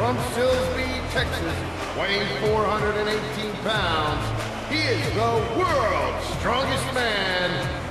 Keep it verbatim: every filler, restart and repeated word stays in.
From Silsbee, Texas, weighing four hundred eighteen pounds, he is the world's strongest man,